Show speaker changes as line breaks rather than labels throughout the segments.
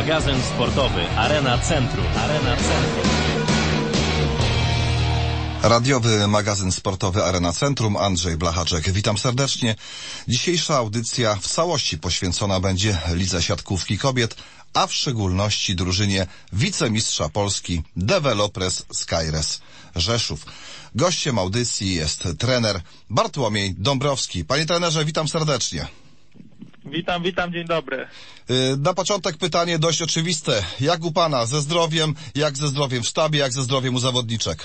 Magazyn sportowy Arena Centrum.
Radiowy magazyn sportowy Arena Centrum, Andrzej Blachaczek. Witam serdecznie. Dzisiejsza audycja w całości poświęcona będzie lidze siatkówki kobiet, a w szczególności drużynie wicemistrza Polski Developers Skyres Rzeszów. Gościem audycji jest trener Bartłomiej Dąbrowski. Panie trenerze, witam serdecznie.
Witam, dzień dobry.
Na początek pytanie dość oczywiste. Jak u pana ze zdrowiem, jak ze zdrowiem w sztabie, jak ze zdrowiem u zawodniczek?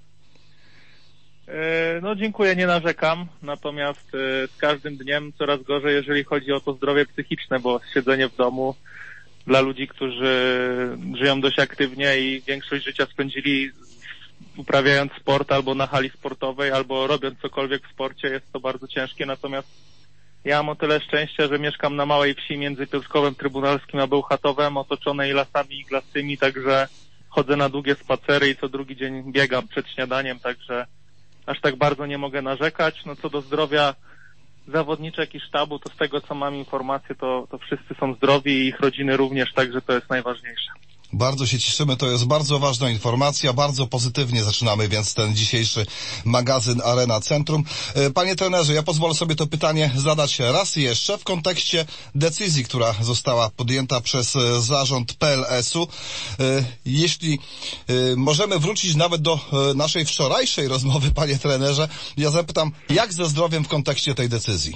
No dziękuję, nie narzekam, natomiast z każdym dniem coraz gorzej, jeżeli chodzi o to zdrowie psychiczne, bo siedzenie w domu dla ludzi, którzy żyją dość aktywnie i większość życia spędzili uprawiając sport albo na hali sportowej, albo robiąc cokolwiek w sporcie, jest to bardzo ciężkie, natomiast ja mam o tyle szczęścia, że mieszkam na małej wsi między Piotrkowem Trybunalskim a Bełchatowem, otoczonej lasami iglastymi, także chodzę na długie spacery i co drugi dzień biegam przed śniadaniem, także aż tak bardzo nie mogę narzekać. No co do zdrowia zawodniczek i sztabu, to z tego co mam informacje, to wszyscy są zdrowi i ich rodziny również, także to jest najważniejsze.
Bardzo się cieszymy, to jest bardzo ważna informacja, bardzo pozytywnie zaczynamy więc ten dzisiejszy magazyn Arena Centrum. Panie trenerze, ja pozwolę sobie to pytanie zadać raz jeszcze w kontekście decyzji, która została podjęta przez zarząd PLS-u. Jeśli możemy wrócić nawet do naszej wczorajszej rozmowy, panie trenerze, ja zapytam, jak ze zdrowiem w kontekście tej decyzji?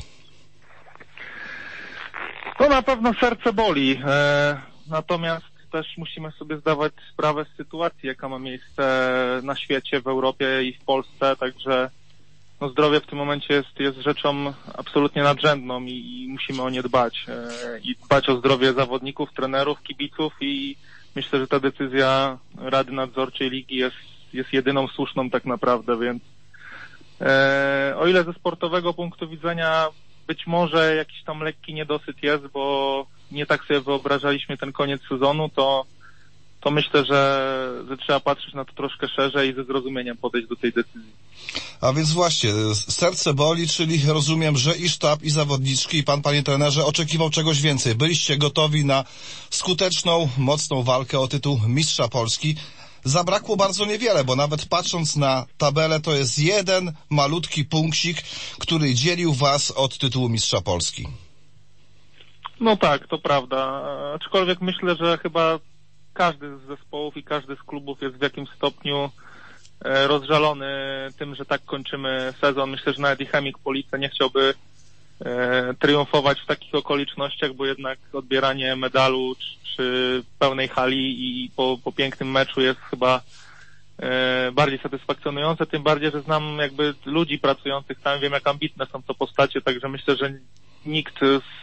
To na pewno serce boli, natomiast też musimy sobie zdawać sprawę z sytuacji, jaka ma miejsce na świecie, w Europie i w Polsce, także no, zdrowie w tym momencie jest rzeczą absolutnie nadrzędną i musimy o nie dbać. I dbać o zdrowie zawodników, trenerów, kibiców i myślę, że ta decyzja Rady Nadzorczej Ligi jest jedyną słuszną tak naprawdę, więc o ile ze sportowego punktu widzenia być może jakiś tam lekki niedosyt jest, bo nie tak sobie wyobrażaliśmy ten koniec sezonu, to myślę, że trzeba patrzeć na to troszkę szerzej i ze zrozumieniem podejść do tej decyzji.
A więc właśnie, serce boli, czyli rozumiem, że i sztab, i zawodniczki, i pan, panie trenerze, oczekiwał czegoś więcej. Byliście gotowi na skuteczną, mocną walkę o tytuł mistrza Polski. Zabrakło bardzo niewiele, bo nawet patrząc na tabelę, to jest jeden malutki punkcik, który dzielił was od tytułu mistrza Polski.
No tak, to prawda. Aczkolwiek myślę, że chyba każdy z zespołów i każdy z klubów jest w jakimś stopniu rozżalony tym, że tak kończymy sezon. Myślę, że nawet i Chemik Police nie chciałby triumfować w takich okolicznościach, bo jednak odbieranie medalu przy pełnej hali i po pięknym meczu jest chyba bardziej satysfakcjonujące, tym bardziej, że znam jakby ludzi pracujących tam, wiem jak ambitne są to postacie, także myślę, że nikt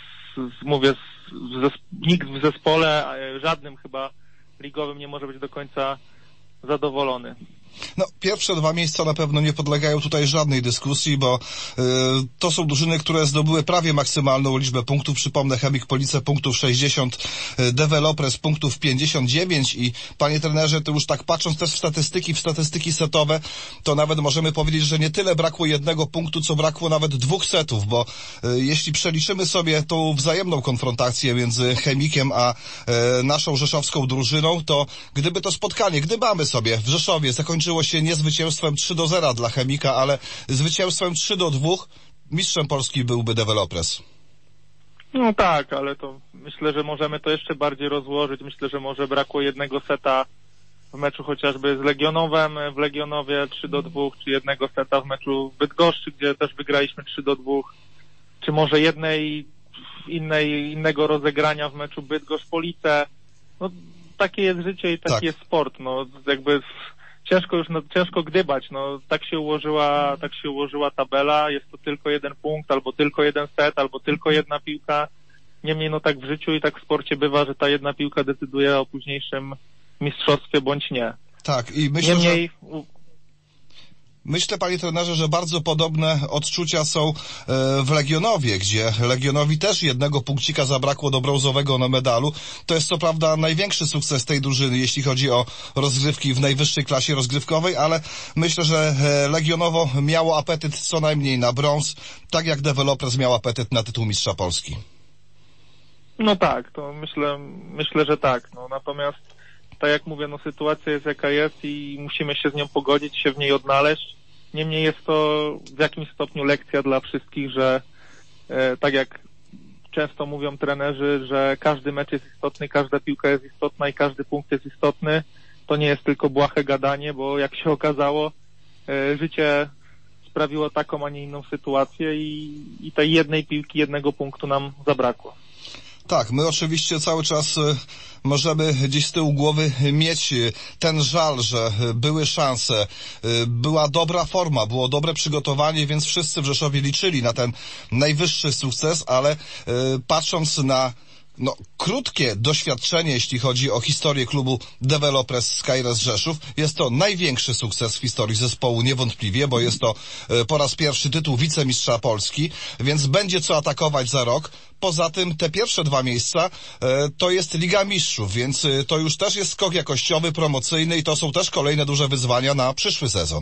w zespole, żadnym chyba ligowym nie może być do końca zadowolony.
No, pierwsze dwa miejsca na pewno nie podlegają tutaj żadnej dyskusji, bo to są drużyny, które zdobyły prawie maksymalną liczbę punktów. Przypomnę, Chemik Police punktów 60, Developers punktów 59 i panie trenerze, to już tak patrząc też w statystyki setowe, to nawet możemy powiedzieć, że nie tyle brakło jednego punktu, co brakło nawet dwóch setów, bo jeśli przeliczymy sobie tą wzajemną konfrontację między Chemikiem a naszą rzeszowską drużyną, to gdyby to spotkanie, gdybamy sobie w Rzeszowie zakończyło się nie zwycięstwem 3-0 dla Chemika, ale zwycięstwem 3-2, mistrzem Polski byłby Developers.
No tak, ale to myślę, że możemy to jeszcze bardziej rozłożyć. Myślę, że może brakło jednego seta w meczu chociażby z Legionowem w Legionowie 3-2, czy jednego seta w meczu w Bydgoszczy, gdzie też wygraliśmy 3-2, czy może innego rozegrania w meczu Bydgoszcz-Police. No takie jest życie i taki jest sport. No jakby ciężko gdybać, no tak się ułożyła tabela, jest to tylko jeden punkt, albo tylko jeden set, albo tylko jedna piłka. Niemniej no tak w życiu i tak w sporcie bywa, że ta jedna piłka decyduje o późniejszym mistrzostwie bądź nie.
Tak, i myślę, panie trenerze, że bardzo podobne odczucia są w Legionowie, gdzie Legionowi też jednego punkcika zabrakło do brązowego medalu. To jest co prawda największy sukces tej drużyny, jeśli chodzi o rozgrywki w najwyższej klasie rozgrywkowej, ale myślę, że Legionowo miało apetyt co najmniej na brąz, tak jak Developers miał apetyt na tytuł mistrza Polski.
No tak, to myślę, że tak. No, natomiast tak jak mówię, no sytuacja jest jaka jest i musimy się z nią pogodzić, się w niej odnaleźć. Niemniej jest to w jakimś stopniu lekcja dla wszystkich, że tak jak często mówią trenerzy, że każdy mecz jest istotny, każda piłka jest istotna i każdy punkt jest istotny. To nie jest tylko błahe gadanie, bo jak się okazało, życie sprawiło taką, a nie inną sytuację i tej jednej piłki, jednego punktu nam zabrakło.
Tak, my oczywiście cały czas możemy gdzieś z tyłu głowy mieć ten żal, że były szanse, była dobra forma, było dobre przygotowanie, więc wszyscy w Rzeszowie liczyli na ten najwyższy sukces, ale patrząc na krótkie doświadczenie, jeśli chodzi o historię klubu Developers Skyres Rzeszów. Jest to największy sukces w historii zespołu niewątpliwie, bo jest to po raz pierwszy tytuł wicemistrza Polski, więc będzie co atakować za rok. Poza tym te pierwsze 2 miejsca to jest Liga Mistrzów, więc to już też jest skok jakościowy, promocyjny i to są też kolejne duże wyzwania na przyszły sezon.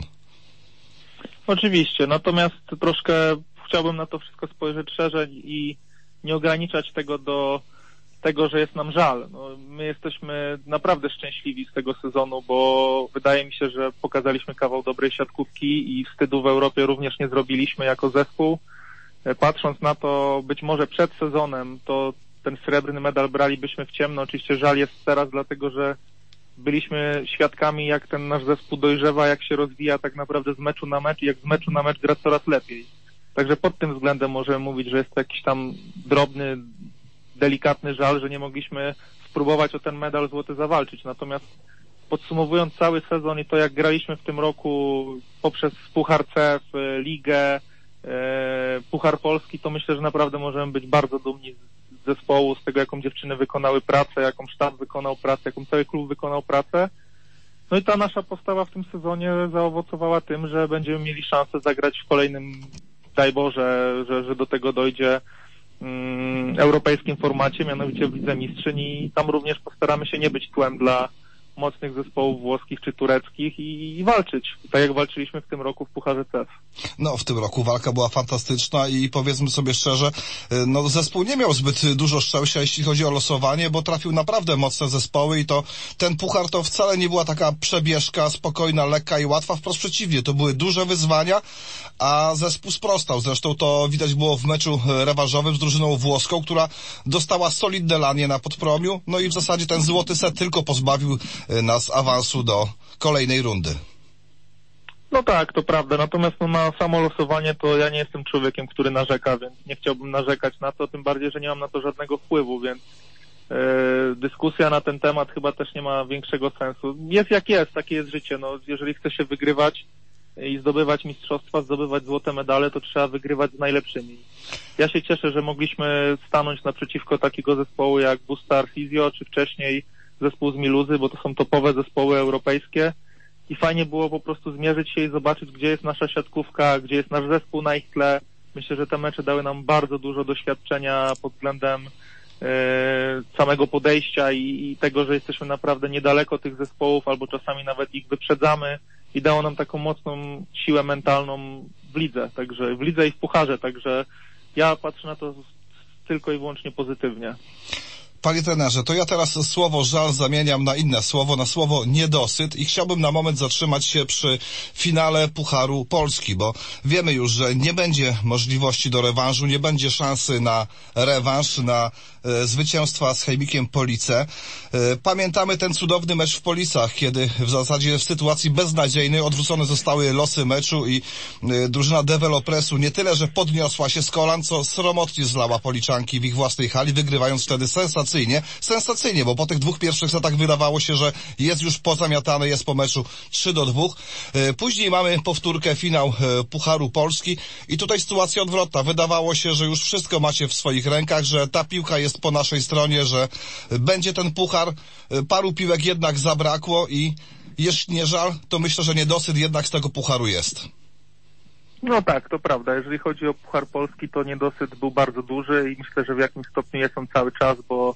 Oczywiście, natomiast troszkę chciałbym na to wszystko spojrzeć szerzej i nie ograniczać tego do tego, że jest nam żal. No, my jesteśmy naprawdę szczęśliwi z tego sezonu, bo wydaje mi się, że pokazaliśmy kawał dobrej siatkówki i wstydu w Europie również nie zrobiliśmy jako zespół. Patrząc na to, być może przed sezonem, to ten srebrny medal bralibyśmy w ciemno. Oczywiście żal jest teraz, dlatego że byliśmy świadkami, jak ten nasz zespół dojrzewa, jak się rozwija tak naprawdę z meczu na mecz i jak z meczu na mecz gra coraz lepiej. Także pod tym względem możemy mówić, że jest to jakiś tam drobny, delikatny żal, że nie mogliśmy spróbować o ten medal złoty zawalczyć. Natomiast podsumowując cały sezon i to, jak graliśmy w tym roku poprzez Puchar CEF, Ligę, Puchar Polski, to myślę, że naprawdę możemy być bardzo dumni z zespołu, z tego, jaką dziewczyny wykonały pracę, jaką sztab wykonał pracę, jaką cały klub wykonał pracę. No i ta nasza postawa w tym sezonie zaowocowała tym, że będziemy mieli szansę zagrać w kolejnym, daj Boże, że do tego dojdzie, europejskim formacie, mianowicie w Lidze Mistrzyń i tam również postaramy się nie być tłem dla mocnych zespołów włoskich czy tureckich i walczyć, tak jak walczyliśmy w tym roku w Pucharze CEF.
No, w tym roku walka była fantastyczna i powiedzmy sobie szczerze, zespół nie miał zbyt dużo szczęścia, jeśli chodzi o losowanie, bo trafił naprawdę mocne zespoły i to ten puchar to wcale nie była taka przebieżka spokojna, lekka i łatwa, wprost przeciwnie, to były duże wyzwania, a zespół sprostał. Zresztą to widać było w meczu rewanżowym z drużyną włoską, która dostała solidne lanie na Podpromiu, no i w zasadzie ten złoty set tylko pozbawił nas awansu do kolejnej rundy.
No tak, to prawda, natomiast na samo losowanie to ja nie jestem człowiekiem, który narzeka, więc nie chciałbym narzekać na to, tym bardziej, że nie mam na to żadnego wpływu, więc dyskusja na ten temat chyba też nie ma większego sensu. Jest jak jest, takie jest życie, no jeżeli chce się wygrywać i zdobywać mistrzostwa, zdobywać złote medale, to trzeba wygrywać z najlepszymi. Ja się cieszę, że mogliśmy stanąć naprzeciwko takiego zespołu jak Bustar Fizjo, czy wcześniej zespół z Miluzy, bo to są topowe zespoły europejskie i fajnie było po prostu zmierzyć się i zobaczyć, gdzie jest nasza siatkówka, gdzie jest nasz zespół na ich tle. Myślę, że te mecze dały nam bardzo dużo doświadczenia pod względem samego podejścia i tego, że jesteśmy naprawdę niedaleko tych zespołów, albo czasami nawet ich wyprzedzamy i dało nam taką mocną siłę mentalną w lidze, także w lidze i w pucharze, także ja patrzę na to tylko i wyłącznie pozytywnie.
Panie trenerze, to ja teraz słowo żal zamieniam na inne słowo, na słowo niedosyt i chciałbym na moment zatrzymać się przy finale Pucharu Polski, bo wiemy już, że nie będzie możliwości do rewanżu, nie będzie szansy na rewanż, na zwycięstwa z Chemikiem Police. Pamiętamy ten cudowny mecz w Policach, kiedy w zasadzie w sytuacji beznadziejnej odwrócone zostały losy meczu i drużyna Developresu nie tyle, że podniosła się z kolan, co sromotnie zlała Policzanki w ich własnej hali, wygrywając wtedy sensacyjnie, bo po tych 2 pierwszych setach wydawało się, że jest już pozamiatane, jest po meczu 3-2. Później mamy powtórkę, finał Pucharu Polski i tutaj sytuacja odwrotna. Wydawało się, że już wszystko macie w swoich rękach, że ta piłka jest po naszej stronie, że będzie ten puchar. Paru piłek jednak zabrakło i jeśli nie żal, to myślę, że niedosyt jednak z tego pucharu jest.
No tak, to prawda. Jeżeli chodzi o Puchar Polski, to niedosyt był bardzo duży i myślę, że w jakimś stopniu jest on cały czas, bo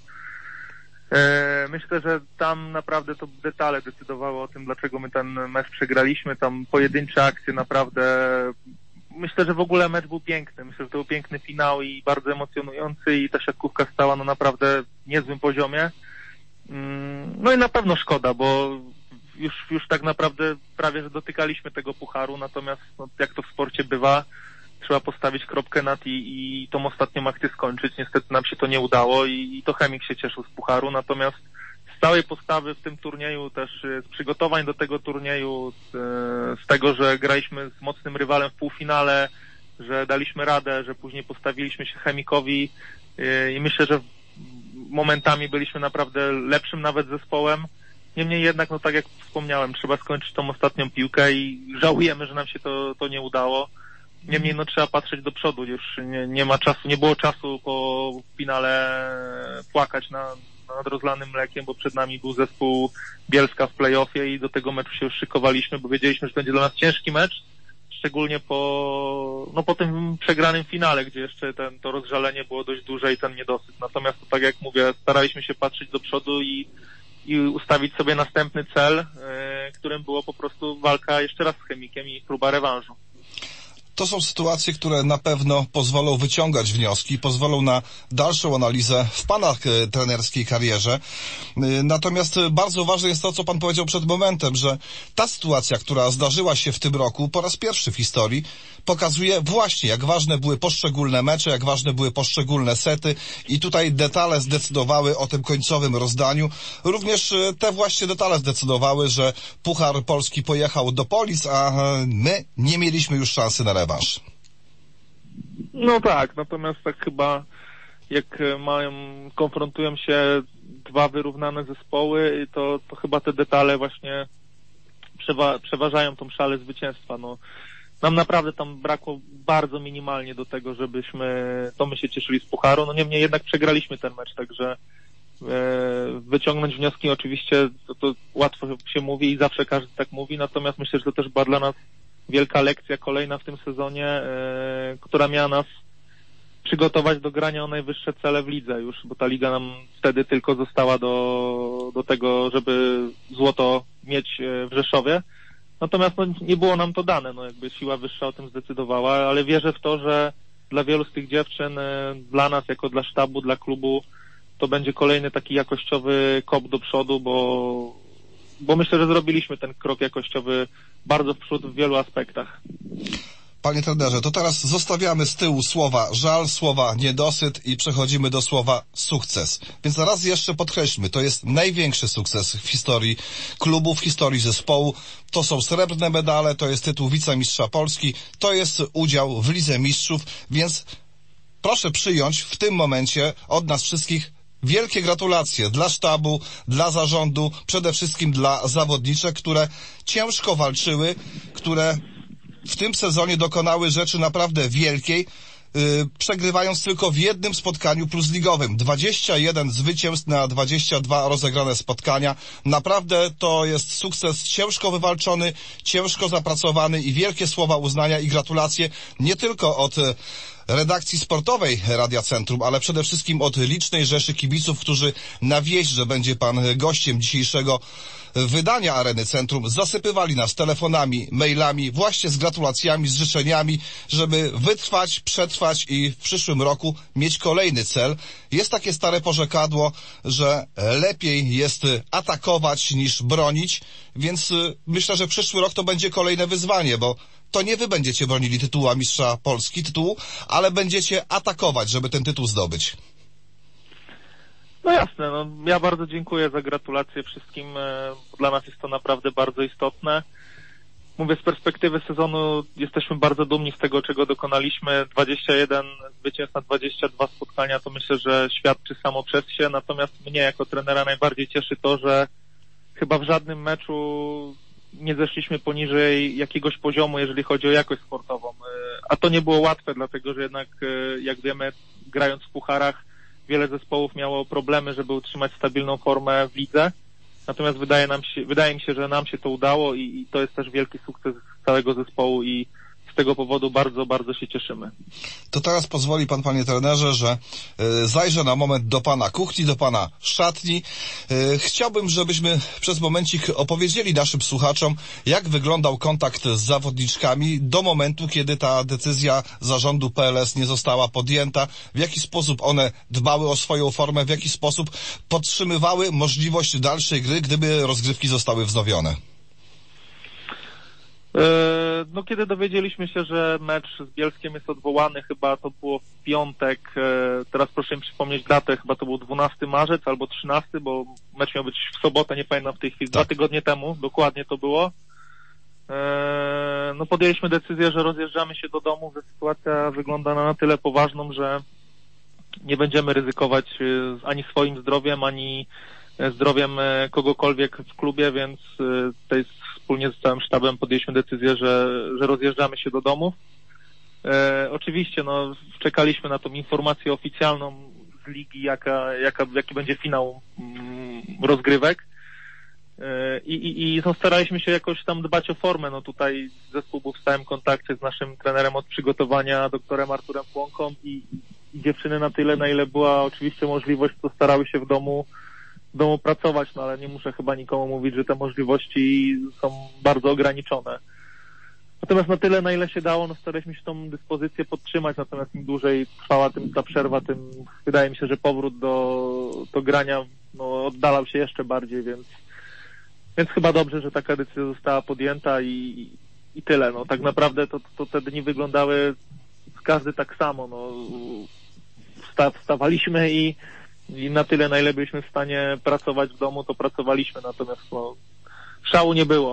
myślę, że tam naprawdę to detale decydowały o tym, dlaczego my ten mecz przegraliśmy. Tam pojedyncze akcje naprawdę myślę, że w ogóle mecz był piękny. Myślę, że to był piękny finał i bardzo emocjonujący i ta siatkówka stała na naprawdę niezłym poziomie. No i na pewno szkoda, bo już tak naprawdę prawie, że dotykaliśmy tego pucharu, natomiast no, jak to w sporcie bywa, trzeba postawić kropkę nad i tą ostatnią akcję skończyć. Niestety nam się to nie udało i to Chemik się cieszył z pucharu, natomiast z całej postawy w tym turnieju, też z przygotowań do tego turnieju, z tego, że graliśmy z mocnym rywalem w półfinale, że daliśmy radę, że później postawiliśmy się Chemikowi i myślę, że momentami byliśmy naprawdę lepszym nawet zespołem. Niemniej jednak, no tak jak wspomniałem, trzeba skończyć tą ostatnią piłkę i żałujemy, że nam się to nie udało. Niemniej no trzeba patrzeć do przodu, już nie ma czasu, nie było czasu po finale płakać nad rozlanym mlekiem, bo przed nami był zespół Bielska w play-offie i do tego meczu się już szykowaliśmy, bo wiedzieliśmy, że będzie dla nas ciężki mecz, szczególnie po tym przegranym finale, gdzie jeszcze to rozżalenie było dość duże i ten niedosyt. Natomiast tak jak mówię, staraliśmy się patrzeć do przodu i ustawić sobie następny cel, którym było po prostu walka jeszcze raz z Chemikiem i próba rewanżu.
To są sytuacje, które na pewno pozwolą wyciągać wnioski, pozwolą na dalszą analizę w pana trenerskiej karierze. Natomiast bardzo ważne jest to, co pan powiedział przed momentem, że ta sytuacja, która zdarzyła się w tym roku po raz pierwszy w historii, pokazuje właśnie, jak ważne były poszczególne mecze, jak ważne były poszczególne sety i tutaj detale zdecydowały o tym końcowym rozdaniu. Również te właśnie detale zdecydowały, że Puchar Polski pojechał do Polic, a my nie mieliśmy już szansy na rewanż.
No tak, natomiast tak chyba jak konfrontują się dwa wyrównane zespoły, to chyba te detale właśnie przeważają tą szalę zwycięstwa. No, nam naprawdę tam brakło bardzo minimalnie do tego, my się cieszyli z pucharu. No niemniej jednak przegraliśmy ten mecz, także wyciągnąć wnioski oczywiście to łatwo się mówi i zawsze każdy tak mówi, natomiast myślę, że to też była dla nas wielka lekcja kolejna w tym sezonie, która miała nas przygotować do grania o najwyższe cele w lidze już, bo ta liga nam wtedy tylko została do tego, żeby złoto mieć w Rzeszowie. Natomiast no, nie było nam to dane, no jakby siła wyższa o tym zdecydowała, ale wierzę w to, że dla wielu z tych dziewczyn, dla nas jako dla sztabu, dla klubu, to będzie kolejny taki jakościowy kop do przodu, bo myślę, że zrobiliśmy ten krok jakościowy bardzo w przód w wielu aspektach.
Panie trenerze, to teraz zostawiamy z tyłu słowa żal, słowa niedosyt i przechodzimy do słowa sukces. Więc raz jeszcze podkreślmy, to jest największy sukces w historii klubu, w historii zespołu. To są srebrne medale, to jest tytuł wicemistrza Polski, to jest udział w Lidze Mistrzów, więc proszę przyjąć w tym momencie od nas wszystkich wielkie gratulacje dla sztabu, dla zarządu, przede wszystkim dla zawodniczek, które ciężko walczyły, które w tym sezonie dokonały rzeczy naprawdę wielkiej, przegrywając tylko w jednym spotkaniu plusligowym. 21 zwycięstw na 22 rozegrane spotkania. Naprawdę to jest sukces ciężko wywalczony, ciężko zapracowany i wielkie słowa uznania i gratulacje nie tylko od redakcji sportowej Radia Centrum, ale przede wszystkim od licznej rzeszy kibiców, którzy na wieść, że będzie pan gościem dzisiejszego wydania Areny Centrum, zasypywali nas telefonami, mailami, właśnie z gratulacjami, z życzeniami, żeby wytrwać, przetrwać i w przyszłym roku mieć kolejny cel. Jest takie stare porzekadło, że lepiej jest atakować niż bronić, więc myślę, że przyszły rok to będzie kolejne wyzwanie, bo to nie wy będziecie bronili tytułu mistrza Polski, ale będziecie atakować, żeby ten tytuł zdobyć.
No jasne, no ja bardzo dziękuję za gratulacje wszystkim. Dla nas jest to naprawdę bardzo istotne. Mówię, z perspektywy sezonu jesteśmy bardzo dumni z tego, czego dokonaliśmy. 21 zwycięstw na 22 spotkania, to myślę, że świadczy samo przez się. Natomiast mnie jako trenera najbardziej cieszy to, że chyba w żadnym meczu nie zeszliśmy poniżej jakiegoś poziomu, jeżeli chodzi o jakość sportową. A to nie było łatwe, dlatego że jednak, jak wiemy, grając w pucharach, wiele zespołów miało problemy, żeby utrzymać stabilną formę w lidze. Natomiast wydaje mi się, że nam się to udało i to jest też wielki sukces całego zespołu i z tego powodu bardzo, bardzo się cieszymy.
To teraz pozwoli pan, panie trenerze, że zajrzę na moment do pana kuchni, do pana szatni. Chciałbym, żebyśmy przez momencik opowiedzieli naszym słuchaczom, jak wyglądał kontakt z zawodniczkami do momentu, kiedy ta decyzja zarządu PLS nie została podjęta, w jaki sposób one dbały o swoją formę, w jaki sposób podtrzymywały możliwość dalszej gry, gdyby rozgrywki zostały wznowione.
No, kiedy dowiedzieliśmy się, że mecz z Bielskiem jest odwołany, chyba to było w piątek, teraz proszę mi przypomnieć datę, chyba to był 12 marzec albo 13, bo mecz miał być w sobotę, nie pamiętam w tej chwili, 2 tygodnie temu, dokładnie to było. No, podjęliśmy decyzję, że rozjeżdżamy się do domu, że sytuacja wygląda na tyle poważną, że nie będziemy ryzykować ani swoim zdrowiem, ani zdrowiem kogokolwiek w klubie, więc tutaj wspólnie z całym sztabem podjęliśmy decyzję, że rozjeżdżamy się do domu. Oczywiście, no, czekaliśmy na tą informację oficjalną z ligi, jaki będzie finał rozgrywek. I staraliśmy się jakoś tam dbać o formę. No, tutaj zespół był w stałym kontakcie z naszym trenerem od przygotowania, doktorem Arturem Płonką i dziewczyny na tyle, na ile była oczywiście możliwość, to starały się w domu pracować, no ale nie muszę chyba nikomu mówić, że te możliwości są bardzo ograniczone. Natomiast na tyle, na ile się dało, no staraliśmy się tą dyspozycję podtrzymać, natomiast im dłużej trwała ta przerwa, tym wydaje mi się, że powrót do grania no, oddalał się jeszcze bardziej, więc chyba dobrze, że taka decyzja została podjęta i tyle. No tak naprawdę to te dni wyglądały każdy tak samo. No, wstawaliśmy i na tyle, na ile byliśmy w stanie pracować w domu, to pracowaliśmy, natomiast no, szału nie było.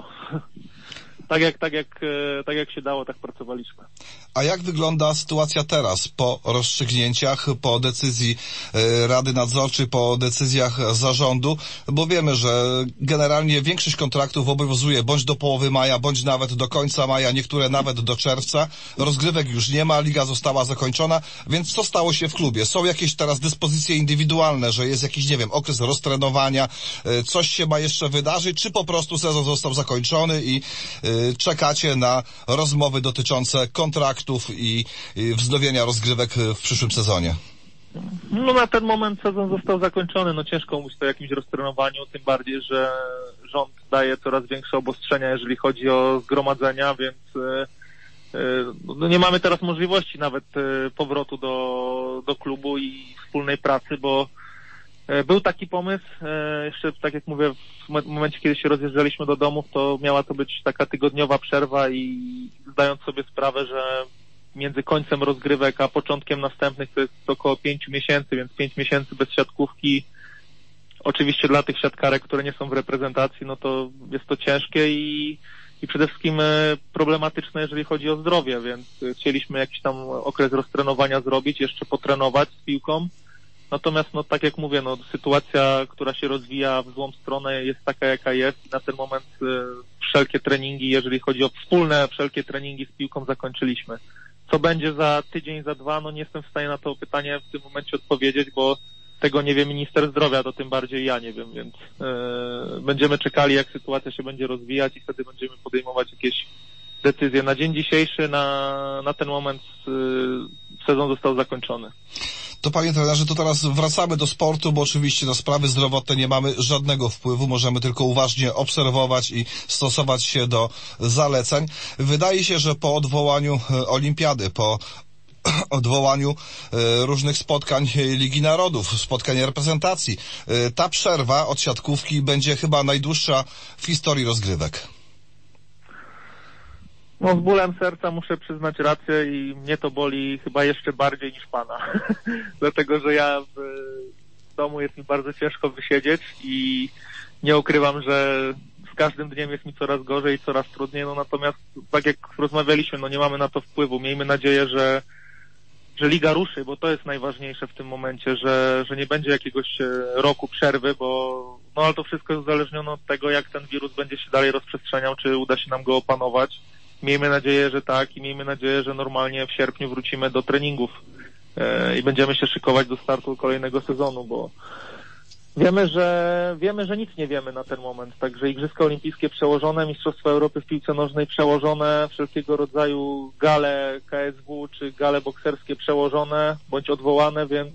Tak jak się dało, tak pracowaliśmy.
A jak wygląda sytuacja teraz po rozstrzygnięciach, po decyzji Rady Nadzorczej, po decyzjach zarządu? Bo wiemy, że generalnie większość kontraktów obowiązuje bądź do połowy maja, bądź nawet do końca maja, niektóre nawet do czerwca. Rozgrywek już nie ma, liga została zakończona, więc co stało się w klubie? Są jakieś teraz dyspozycje indywidualne, że jest jakiś, nie wiem, okres roztrenowania, coś się ma jeszcze wydarzyć, czy po prostu sezon został zakończony i czekacie na rozmowy dotyczące kontraktów i wznowienia rozgrywek w przyszłym sezonie?
No na ten moment sezon został zakończony, no ciężko mówić o jakimś roztrenowaniu, tym bardziej, że rząd daje coraz większe obostrzenia, jeżeli chodzi o zgromadzenia, więc no nie mamy teraz możliwości nawet powrotu do klubu i wspólnej pracy, bo był taki pomysł, jeszcze tak jak mówię, w momencie, kiedy się rozjeżdżaliśmy do domów, to miała to być taka tygodniowa przerwa i zdając sobie sprawę, że między końcem rozgrywek a początkiem następnych to jest około 5 miesięcy, więc 5 miesięcy bez siatkówki, oczywiście dla tych siatkarek, które nie są w reprezentacji, no to jest to ciężkie i przede wszystkim problematyczne, jeżeli chodzi o zdrowie, więc chcieliśmy jakiś tam okres roztrenowania zrobić, jeszcze potrenować z piłką. Natomiast, no tak jak mówię, no sytuacja, która się rozwija w złą stronę jest taka, jaka jest i na ten moment wszelkie treningi, jeżeli chodzi o wspólne wszelkie treningi z piłką zakończyliśmy. Co będzie za tydzień, za 2, no nie jestem w stanie na to pytanie w tym momencie odpowiedzieć, bo tego nie wie minister zdrowia, to tym bardziej ja nie wiem, więc będziemy czekali, jak sytuacja się będzie rozwijać i wtedy będziemy podejmować jakieś decyzje. Na dzień dzisiejszy, na ten moment sezon został zakończony.
To panie trenerze, to teraz wracamy do sportu, bo oczywiście na sprawy zdrowotne nie mamy żadnego wpływu, możemy tylko uważnie obserwować i stosować się do zaleceń. Wydaje się, że po odwołaniu olimpiady, po odwołaniu różnych spotkań Ligi Narodów, spotkań reprezentacji, ta przerwa od siatkówki będzie chyba najdłuższa w historii rozgrywek.
No z bólem serca muszę przyznać rację i mnie to boli chyba jeszcze bardziej niż pana. Dlatego, że ja w domu jest mi bardzo ciężko wysiedzieć i nie ukrywam, że z każdym dniem jest mi coraz gorzej i coraz trudniej, no natomiast tak jak rozmawialiśmy, no nie mamy na to wpływu. Miejmy nadzieję, że liga ruszy, bo to jest najważniejsze w tym momencie, że nie będzie jakiegoś roku przerwy, bo no ale to wszystko jest uzależnione od tego, jak ten wirus będzie się dalej rozprzestrzeniał, czy uda się nam go opanować. Miejmy nadzieję, że tak i miejmy nadzieję, że normalnie w sierpniu wrócimy do treningów i będziemy się szykować do startu kolejnego sezonu, bo Wiemy, że nic nie wiemy na ten moment, także Igrzyska Olimpijskie przełożone, Mistrzostwa Europy w piłce nożnej przełożone, wszelkiego rodzaju gale KSW czy gale bokserskie przełożone bądź odwołane, więc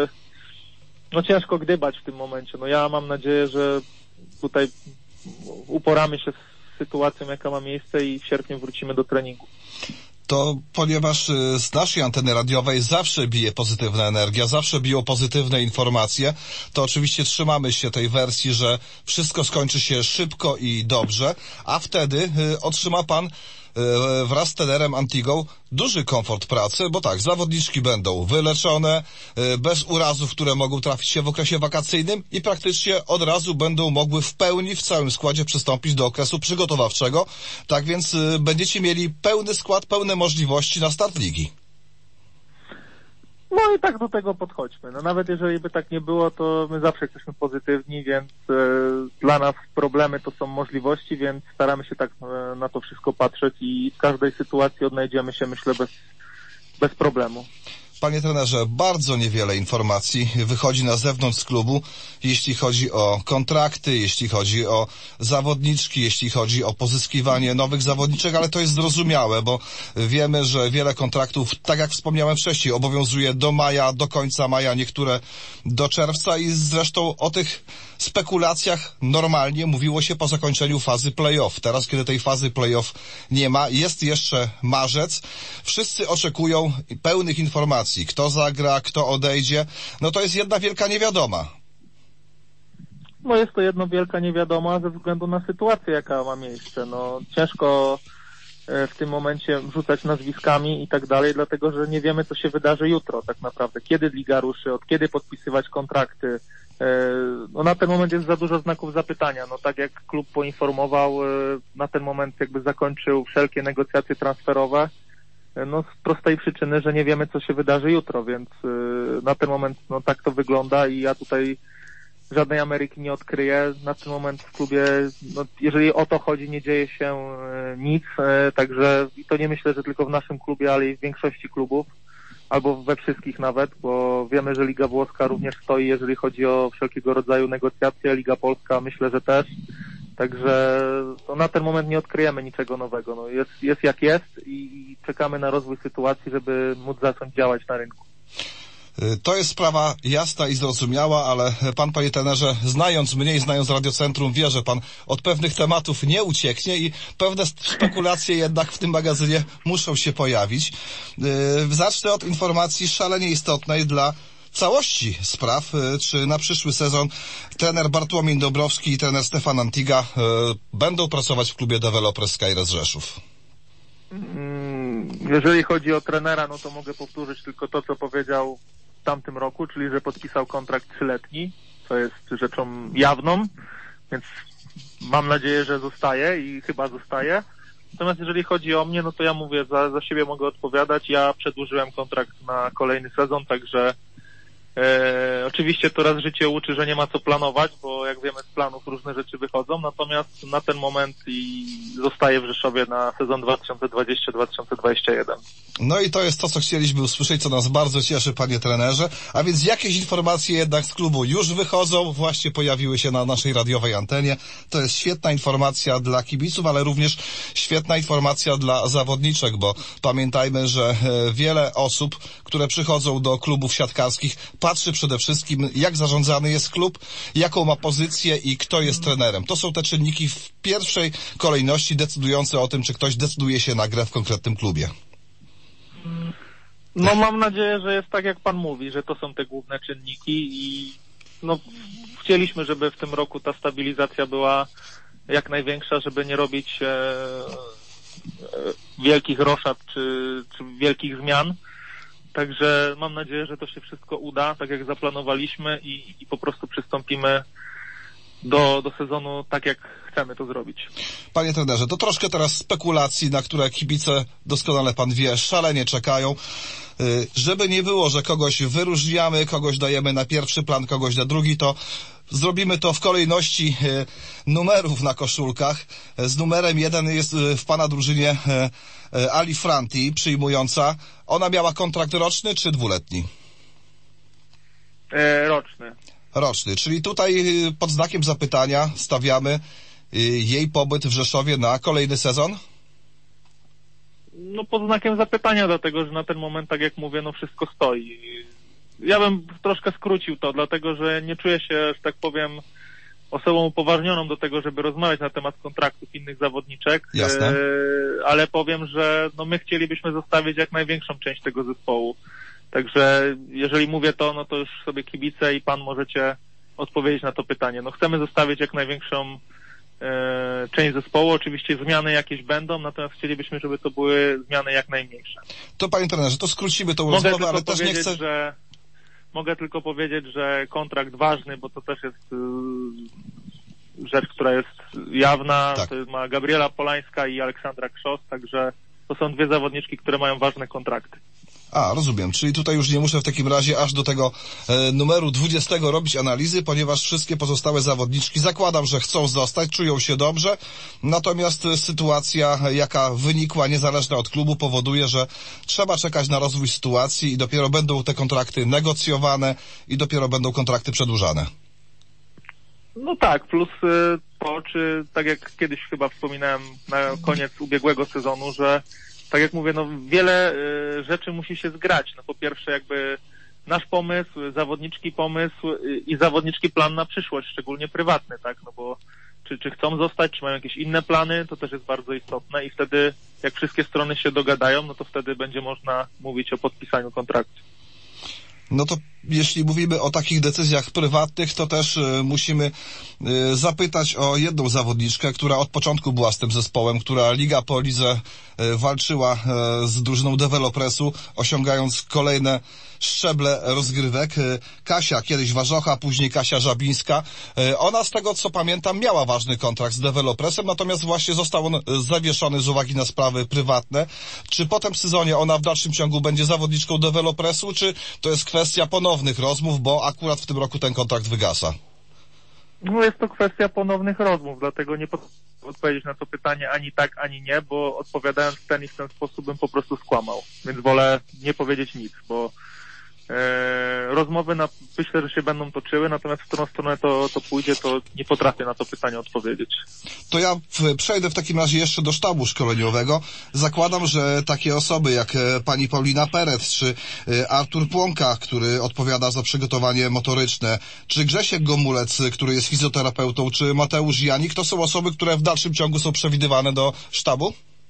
no ciężko gdybać w tym momencie. No ja mam nadzieję, że tutaj uporamy się z sytuacją, jaka ma miejsce i w sierpniu wrócimy do treningu.
To ponieważ z naszej anteny radiowej zawsze bije pozytywna energia, zawsze biją pozytywne informacje, to oczywiście trzymamy się tej wersji, że wszystko skończy się szybko i dobrze, a wtedy otrzyma pan wraz z trenerem Antigą duży komfort pracy, bo tak, zawodniczki będą wyleczone, bez urazów, które mogą trafić się w okresie wakacyjnym i praktycznie od razu będą mogły w pełni w całym składzie przystąpić do okresu przygotowawczego. Tak więc będziecie mieli pełny skład, pełne możliwości na start ligi.
No i tak do tego podchodźmy. No nawet jeżeli by tak nie było, to my zawsze jesteśmy pozytywni, więc dla nas problemy to są możliwości, więc staramy się tak na to wszystko patrzeć i w każdej sytuacji odnajdziemy się, myślę, bez problemu.
Panie trenerze, bardzo niewiele informacji wychodzi na zewnątrz z klubu, jeśli chodzi o kontrakty, jeśli chodzi o zawodniczki, jeśli chodzi o pozyskiwanie nowych zawodniczek, ale to jest zrozumiałe, bo wiemy, że wiele kontraktów, tak jak wspomniałem wcześniej, obowiązuje do maja, do końca maja, niektóre do czerwca i zresztą o tych spekulacjach normalnie mówiło się po zakończeniu fazy play-off. Teraz, kiedy tej fazy play-off nie ma, jest jeszcze marzec, wszyscy oczekują pełnych informacji. Kto zagra, kto odejdzie, no to jest jedna wielka niewiadoma.
No jest to jedna wielka niewiadoma ze względu na sytuację, jaka ma miejsce. No ciężko w tym momencie rzucać nazwiskami i tak dalej, dlatego że nie wiemy, co się wydarzy jutro tak naprawdę. Kiedy liga ruszy, od kiedy podpisywać kontrakty. No na ten moment jest za dużo znaków zapytania. No tak jak klub poinformował, na ten moment jakby zakończył wszelkie negocjacje transferowe. No z prostej przyczyny, że nie wiemy, co się wydarzy jutro, więc na ten moment no tak to wygląda i ja tutaj żadnej Ameryki nie odkryję. Na ten moment w klubie, no, jeżeli o to chodzi, nie dzieje się nic, także i to nie myślę, że tylko w naszym klubie, ale i w większości klubów, albo we wszystkich nawet, bo wiemy, że Liga Włoska również stoi, jeżeli chodzi o wszelkiego rodzaju negocjacje, Liga Polska myślę, że też. Także no, na ten moment nie odkryjemy niczego nowego. No, jest jak jest i czekamy na rozwój sytuacji, żeby móc zacząć działać na rynku.
To jest sprawa jasna i zrozumiała, ale pan, panie trenerze, znając mnie i znając Radiocentrum, wie, że pan od pewnych tematów nie ucieknie i pewne spekulacje jednak w tym magazynie muszą się pojawić. Zacznę od informacji szalenie istotnej dla całości spraw, czy na przyszły sezon trener Bartłomiej Dąbrowski i trener Stefan Antiga będą pracować w klubie Developers Skyres Rzeszów.
Jeżeli chodzi o trenera, no to mogę powtórzyć tylko to, co powiedział w tamtym roku, czyli że podpisał kontrakt 3-letni, co jest rzeczą jawną, więc mam nadzieję, że zostaje i chyba zostaje. Natomiast jeżeli chodzi o mnie, no to ja mówię, za siebie mogę odpowiadać. Ja przedłużyłem kontrakt na kolejny sezon, także oczywiście to raz życie uczy, że nie ma co planować, bo jak wiemy z planów różne rzeczy wychodzą, natomiast na ten moment i zostaję w Rzeszowie na sezon 2020-2021.
No i to jest to, co chcieliśmy usłyszeć, co nas bardzo cieszy, panie trenerze. A więc jakieś informacje jednak z klubu już wychodzą, właśnie pojawiły się na naszej radiowej antenie. To jest świetna informacja dla kibiców, ale również świetna informacja dla zawodniczek, bo pamiętajmy, że wiele osób, które przychodzą do klubów siatkarskich, patrzy przede wszystkim, jak zarządzany jest klub, jaką ma pozycję i kto jest trenerem. To są te czynniki w pierwszej kolejności decydujące o tym, czy ktoś decyduje się na grę w konkretnym klubie.
No mam nadzieję, że jest tak, jak pan mówi, że to są te główne czynniki i no chcieliśmy, żeby w tym roku ta stabilizacja była jak największa, żeby nie robić wielkich roszad czy wielkich zmian. Także mam nadzieję, że to się wszystko uda, tak jak zaplanowaliśmy i po prostu przystąpimy do sezonu tak, jak chcemy to zrobić.
Panie trenerze, to troszkę teraz spekulacji, na które kibice, doskonale pan wie, szalenie czekają. Żeby nie było, że kogoś wyróżniamy, kogoś dajemy na pierwszy plan, kogoś na drugi, to zrobimy to w kolejności numerów na koszulkach. Z numerem 1 jest w pana drużynie Ali Franti, przyjmująca. Ona miała kontrakt roczny czy 2-letni?
Roczny.
Roczny, czyli tutaj pod znakiem zapytania stawiamy jej pobyt w Rzeszowie na kolejny sezon?
No pod znakiem zapytania, dlatego że na ten moment, tak jak mówię, no wszystko stoi. Ja bym troszkę skrócił to, dlatego że nie czuję się, że tak powiem, osobą upoważnioną do tego, żeby rozmawiać na temat kontraktów innych zawodniczek.
Jasne.
Ale powiem, że no my chcielibyśmy zostawić jak największą część tego zespołu. Także jeżeli mówię to, no to już sobie kibice i pan możecie odpowiedzieć na to pytanie. No chcemy zostawić jak największą część zespołu. Oczywiście zmiany jakieś będą, natomiast chcielibyśmy, żeby to były zmiany jak najmniejsze.
To panie trenerze, to skrócimy tą rozmowę, ale też nie chcę...
Mogę tylko powiedzieć, że kontrakt ważny, bo to też jest rzecz, która jest jawna.
Tak.
To ma Gabriela Polańska i Aleksandra Krzos, także to są dwie zawodniczki, które mają ważne kontrakty.
Rozumiem, czyli tutaj już nie muszę w takim razie aż do tego numeru 20 robić analizy, ponieważ wszystkie pozostałe zawodniczki zakładam, że chcą zostać, czują się dobrze, natomiast sytuacja, jaka wynikła, niezależna od klubu, powoduje, że trzeba czekać na rozwój sytuacji i dopiero będą te kontrakty negocjowane i dopiero będą kontrakty przedłużane.
No tak, plus to, czy tak jak kiedyś chyba wspominałem na koniec ubiegłego sezonu, że tak jak mówię, no wiele rzeczy musi się zgrać. No po pierwsze jakby nasz pomysł, zawodniczki pomysł i zawodniczki plan na przyszłość, szczególnie prywatny, tak, no bo czy chcą zostać, czy mają jakieś inne plany, to też jest bardzo istotne i wtedy jak wszystkie strony się dogadają, no to wtedy będzie można mówić o podpisaniu kontraktu.
No to jeśli mówimy o takich decyzjach prywatnych, to też musimy zapytać o jedną zawodniczkę, która od początku była z tym zespołem, która liga po lidze walczyła z drużyną Developresu, osiągając kolejne szczeble rozgrywek. Kasia, kiedyś Warzocha, później Kasia Żabińska. Ona, z tego co pamiętam, miała ważny kontrakt z Developresem, natomiast właśnie został on zawieszony z uwagi na sprawy prywatne. Czy po tym sezonie ona w dalszym ciągu będzie zawodniczką Developresu, czy to jest kwestia ponownych rozmów, bo akurat w tym roku ten kontrakt wygasa?
No jest to kwestia ponownych rozmów, dlatego nie potrafię odpowiedzieć na to pytanie ani tak, ani nie, bo odpowiadając w ten i w ten sposób bym po prostu skłamał. Więc wolę nie powiedzieć nic, bo rozmowy myślę, że się będą toczyły, natomiast w którą stronę to pójdzie, to nie potrafię na to pytanie odpowiedzieć.
To ja przejdę w takim razie jeszcze do sztabu szkoleniowego. Zakładam, że takie osoby jak pani Paulina Perec, czy Artur Płonka, który odpowiada za przygotowanie motoryczne, czy Grzesiek Gomulec, który jest fizjoterapeutą, czy Mateusz Janik, to są osoby, które w dalszym ciągu są przewidywane do sztabu?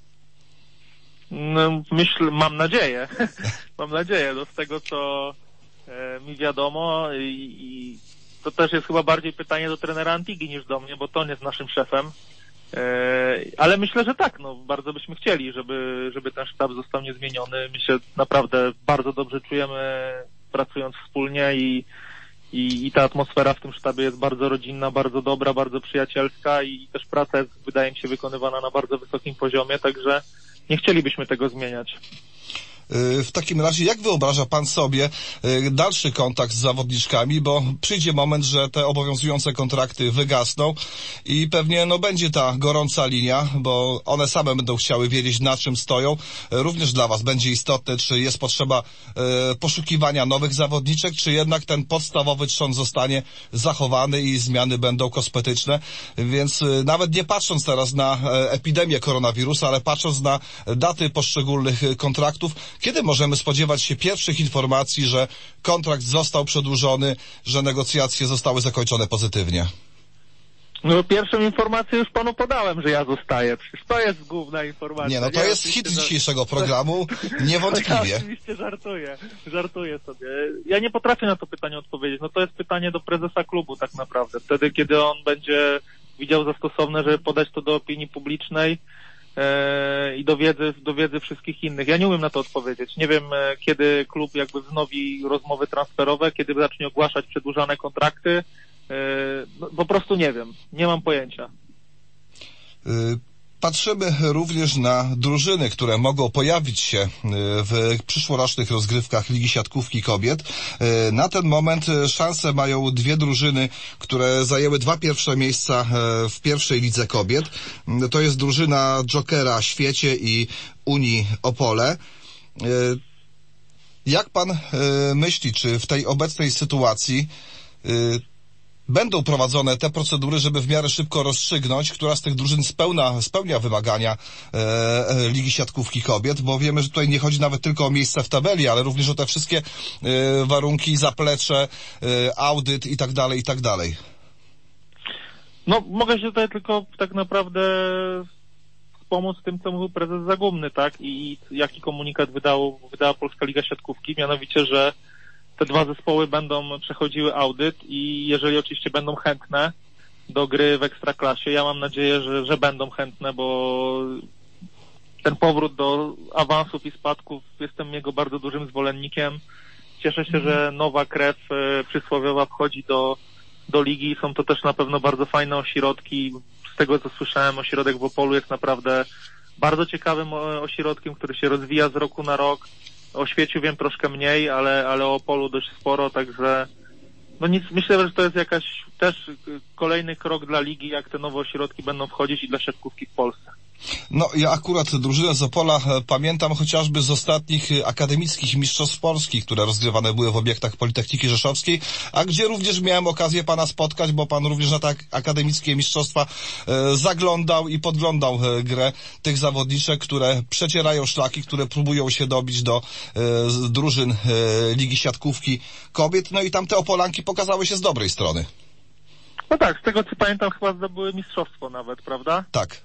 No, mam nadzieję, no z tego co mi wiadomo i to też jest chyba bardziej pytanie do trenera Antigi niż do mnie, bo to on jest naszym szefem, ale myślę, że tak, no bardzo byśmy chcieli, żeby ten sztab został niezmieniony. My się naprawdę bardzo dobrze czujemy pracując wspólnie i ta atmosfera w tym sztabie jest bardzo rodzinna, bardzo dobra, bardzo przyjacielska i też praca jest, wydaje mi się, wykonywana na bardzo wysokim poziomie, także nie chcielibyśmy tego zmieniać.
W takim razie, jak wyobraża pan sobie dalszy kontakt z zawodniczkami, bo przyjdzie moment, że te obowiązujące kontrakty wygasną i pewnie będzie ta gorąca linia, bo one same będą chciały wiedzieć, na czym stoją. Również dla was będzie istotne, czy jest potrzeba poszukiwania nowych zawodniczek, czy jednak ten podstawowy trzon zostanie zachowany i zmiany będą kosmetyczne. Więc nawet nie patrząc teraz na epidemię koronawirusa, ale patrząc na daty poszczególnych kontraktów, kiedy możemy spodziewać się pierwszych informacji, że kontrakt został przedłużony, że negocjacje zostały zakończone pozytywnie?
No pierwszą informację już panu podałem, że ja zostaję. Przecież to jest główna informacja.
Nie, no to jest hit dzisiejszego programu, niewątpliwie.
Ja oczywiście żartuję sobie. Ja nie potrafię na to pytanie odpowiedzieć. No to jest pytanie do prezesa klubu tak naprawdę. Wtedy, kiedy on będzie widział za stosowne, żeby podać to do opinii publicznej, i do wiedzy wszystkich innych. Ja nie umiem na to odpowiedzieć. Nie wiem, kiedy klub jakby wznowi rozmowy transferowe, kiedy zacznie ogłaszać przedłużane kontrakty. No, po prostu nie wiem. Nie mam pojęcia.
Patrzymy również na drużyny, które mogą pojawić się w przyszłorocznych rozgrywkach Ligi Siatkówki Kobiet. Na ten moment szansę mają dwie drużyny, które zajęły 2 pierwsze miejsca w pierwszej lidze kobiet. To jest drużyna Jokera Świecie i Unii Opole. Jak pan myśli, czy w tej obecnej sytuacji będą prowadzone te procedury, żeby w miarę szybko rozstrzygnąć, która z tych drużyn spełnia wymagania Ligi Siatkówki Kobiet, bo wiemy, że tutaj nie chodzi nawet tylko o miejsce w tabeli, ale również o te wszystkie warunki, zaplecze, audyt i tak dalej, i tak dalej.
No, mogę się tutaj tylko tak naprawdę wspomóc tym, co mówił prezes Zagumny, tak? I jaki komunikat wydała Polska Liga Siatkówki, mianowicie, że te dwa zespoły będą przechodziły audyt i jeżeli oczywiście będą chętne do gry w Ekstraklasie, ja mam nadzieję, że będą chętne, bo ten powrót do awansów i spadków, jestem jego bardzo dużym zwolennikiem. Cieszę się, że nowa krew przysłowiowa wchodzi do ligi. Są to też na pewno bardzo fajne ośrodki. Z tego, co słyszałem, ośrodek w Opolu jest naprawdę bardzo ciekawym ośrodkiem, który się rozwija z roku na rok. O Świeciu wiem troszkę mniej, ale o Opolu dość sporo, także no nic, myślę, że to jest jakaś też kolejny krok dla ligi, jak te nowe ośrodki będą wchodzić i dla siatkówki w Polsce.
No, ja akurat drużynę z Opola pamiętam chociażby z ostatnich akademickich mistrzostw Polski, które rozgrywane były w obiektach Politechniki Rzeszowskiej, a gdzie również miałem okazję pana spotkać, bo pan również na te akademickie mistrzostwa zaglądał i podglądał grę tych zawodniczek, które przecierają szlaki, które próbują się dobić do drużyn Ligi Siatkówki Kobiet, no i tam te Opolanki pokazały się z dobrej strony.
No tak, z tego co pamiętam chyba zdobyły mistrzostwo nawet, prawda?
Tak.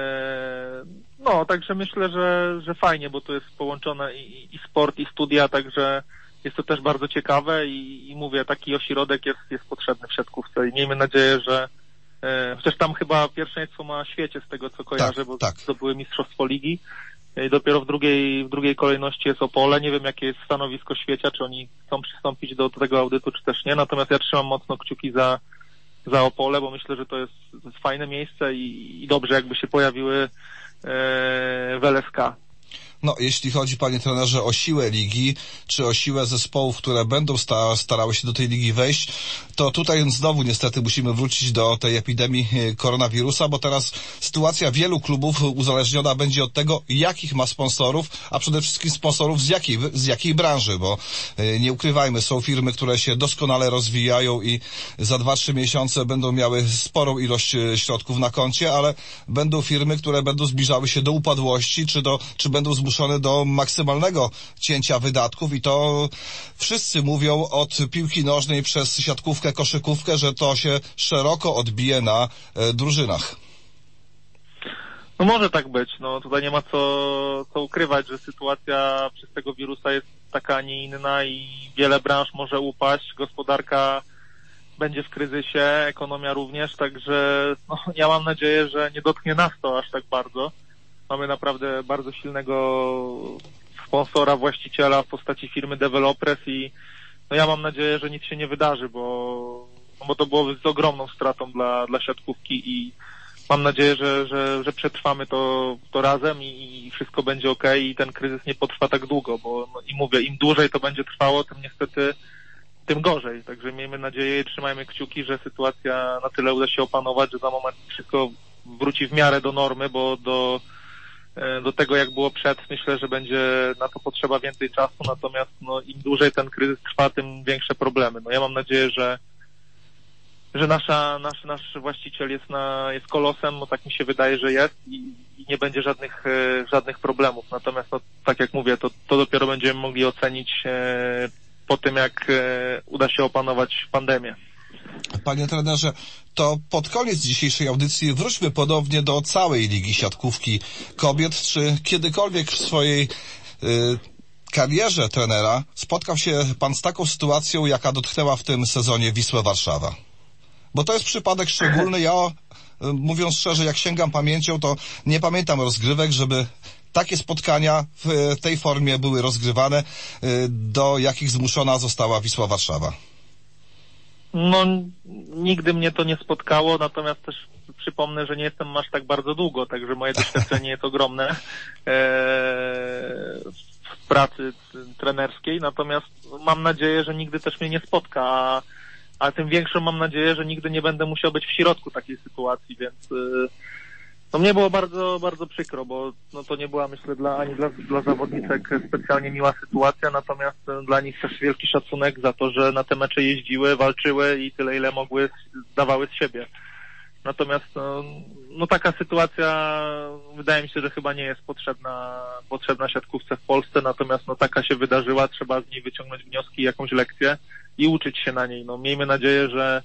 No, także myślę, że fajnie, bo to jest połączone i sport, i studia, także jest to też bardzo ciekawe i mówię, taki ośrodek jest potrzebny w siatkówce i miejmy nadzieję, że chociaż tam chyba pierwszeństwo ma Świecie z tego co kojarzę, bo to były mistrzostwo ligi i dopiero w drugiej kolejności jest Opole. Nie wiem jakie jest stanowisko Świecia, czy oni chcą przystąpić do tego audytu, czy też nie, natomiast ja trzymam mocno kciuki za Opole, bo myślę, że to jest fajne miejsce i dobrze jakby się pojawiły w LSK.
No, jeśli chodzi, panie trenerze, o siłę ligi, czy o siłę zespołów, które będą starały się do tej ligi wejść, to tutaj znowu niestety musimy wrócić do tej epidemii koronawirusa, bo teraz sytuacja wielu klubów uzależniona będzie od tego, jakich ma sponsorów, a przede wszystkim sponsorów z jakiej branży, bo nie ukrywajmy, są firmy, które się doskonale rozwijają i za 2-3 miesiące będą miały sporą ilość środków na koncie, ale będą firmy, które będą zbliżały się do upadłości, czy będą zmuszone do maksymalnego cięcia wydatków i to wszyscy mówią od piłki nożnej przez siatkówkę, koszykówkę, że to się szeroko odbije na drużynach.
No może tak być, no tutaj nie ma co ukrywać, że sytuacja przez tego wirusa jest taka, a nie inna i wiele branż może upaść, gospodarka będzie w kryzysie, ekonomia również, także no, ja mam nadzieję, że nie dotknie nas to aż tak bardzo. Mamy naprawdę bardzo silnego sponsora, właściciela w postaci firmy Developers i no ja mam nadzieję, że nic się nie wydarzy, bo to byłoby z ogromną stratą dla siatkówki i mam nadzieję, że przetrwamy to razem i wszystko będzie okej i ten kryzys nie potrwa tak długo, bo no, i mówię, im dłużej to będzie trwało, tym niestety tym gorzej. Także miejmy nadzieję i trzymajmy kciuki, że sytuacja na tyle uda się opanować, że za moment wszystko wróci w miarę do normy, bo do tego jak było przed, myślę, że będzie na to potrzeba więcej czasu, natomiast no, im dłużej ten kryzys trwa, tym większe problemy. No ja mam nadzieję, że nasz właściciel jest kolosem, no tak mi się wydaje, że jest i nie będzie żadnych problemów. Natomiast no, tak jak mówię, to dopiero będziemy mogli ocenić po tym, jak uda się opanować pandemię.
Panie trenerze, to pod koniec dzisiejszej audycji wróćmy ponownie do całej Ligi Siatkówki Kobiet. Czy kiedykolwiek w swojej karierze trenera spotkał się pan z taką sytuacją, jaka dotknęła w tym sezonie Wisłę Warszawa? Bo to jest przypadek szczególny. Ja, mówiąc szczerze, jak sięgam pamięcią, to nie pamiętam rozgrywek, żeby takie spotkania w tej formie były rozgrywane, do jakich zmuszona została Wisła Warszawa.
No, nigdy mnie to nie spotkało, natomiast też przypomnę, że nie jestem aż tak bardzo długo, także moje doświadczenie jest ogromne w pracy trenerskiej, natomiast mam nadzieję, że nigdy też mnie nie spotka, a tym większą mam nadzieję, że nigdy nie będę musiał być w środku takiej sytuacji, więc No mnie było bardzo, bardzo przykro, bo no to nie była, myślę, dla zawodniczek specjalnie miła sytuacja, natomiast dla nich też wielki szacunek za to, że na te mecze jeździły, walczyły i tyle, ile mogły, dawały z siebie. Natomiast no taka sytuacja wydaje mi się, że chyba nie jest potrzebna siatkówce w Polsce, natomiast no taka się wydarzyła, trzeba z niej wyciągnąć wnioski, jakąś lekcję i uczyć się na niej. No miejmy nadzieję, że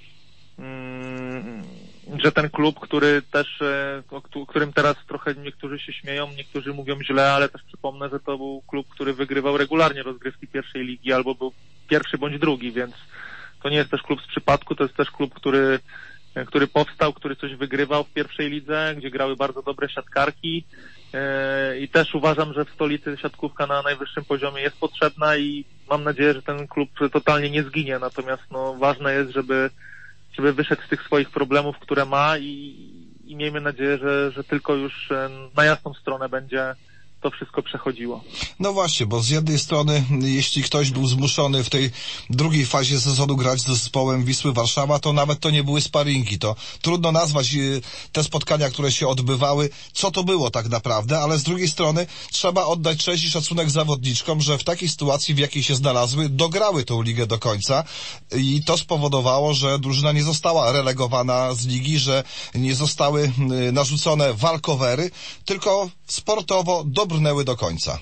ten klub, który też, o którym teraz trochę niektórzy się śmieją, niektórzy mówią źle, ale też przypomnę, że to był klub, który wygrywał regularnie rozgrywki pierwszej ligi albo był pierwszy bądź drugi, więc to nie jest też klub z przypadku, to jest też klub, który powstał, który coś wygrywał w pierwszej lidze, gdzie grały bardzo dobre siatkarki i też uważam, że w stolicy siatkówka na najwyższym poziomie jest potrzebna i mam nadzieję, że ten klub totalnie nie zginie, natomiast no ważne jest, żeby wyszedł z tych swoich problemów, które ma i miejmy nadzieję, że tylko już na jasną stronę będzie to wszystko przechodziło.
No właśnie, bo z jednej strony, jeśli ktoś był zmuszony w tej drugiej fazie sezonu grać z zespołem Wisły Warszawa, to nawet to nie były sparingi. To trudno nazwać te spotkania, które się odbywały, co to było tak naprawdę, ale z drugiej strony trzeba oddać cześć i szacunek zawodniczkom, że w takiej sytuacji, w jakiej się znalazły, dograły tą ligę do końca i to spowodowało, że drużyna nie została relegowana z ligi, że nie zostały narzucone walkowery, tylko sportowo dobrnęły do końca.